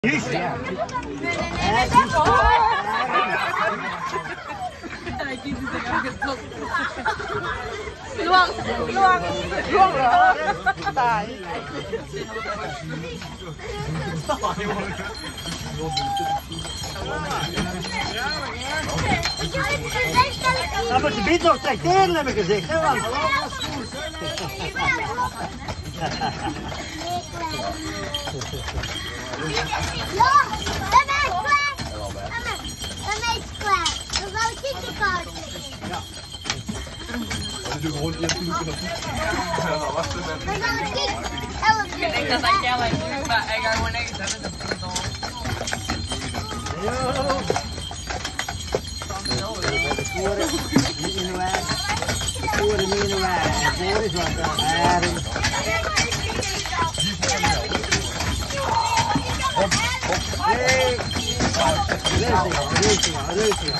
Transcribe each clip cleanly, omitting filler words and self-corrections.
Juist, ja. Luang rồi. Tài. Dat moet je beter nog tracteren, heb ik gezegd, hè, want... Ja, dan is klaar. Dan zou ik dit kaart. Ja. Dat is gewoon 1 minuten nog niet. Ja, dat was het. Dan zou ik dit 11 Ik denk dat ik jou nu, maar ik ga gewoon echt hebben. Niet in de weg. Voeren niet in de weg. En voor is wat haring. Nee. Rustig.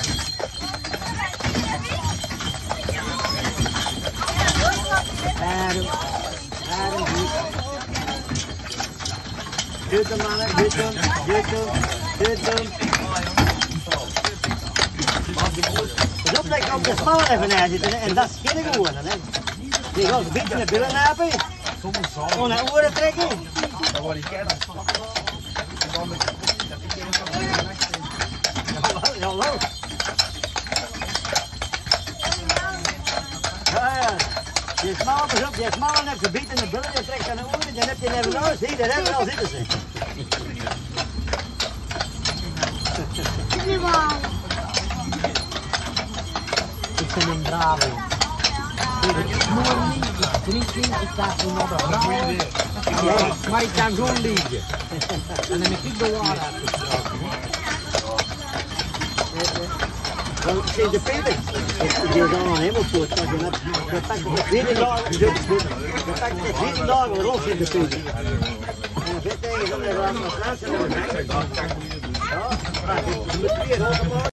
Haring goed. Goed hem mannen, goed hem. Dus dat lijkt op de smalle even naar zitten en dat is geen geworden. Je gaat een beetje naar billen napen. Gewoon naar oren trekken. Dat was die kern. Jawel. Ja. Je smalle pas op, je smalle hebt een beetje in de billen, je trekt aan de oren, dan heb je even nodig. Zie, daar hebben we al zitten ze. Ik ben een bravo. Drinken, ik sta voor nog een bravo. Maar ik kan gewoon liggen. En dan heb ik de water uitgesproken. Want het is de Peter. Die is al helemaal goed. Je pakt het 14 dagen los in de Peter. En dan zit tegen de Frans en dan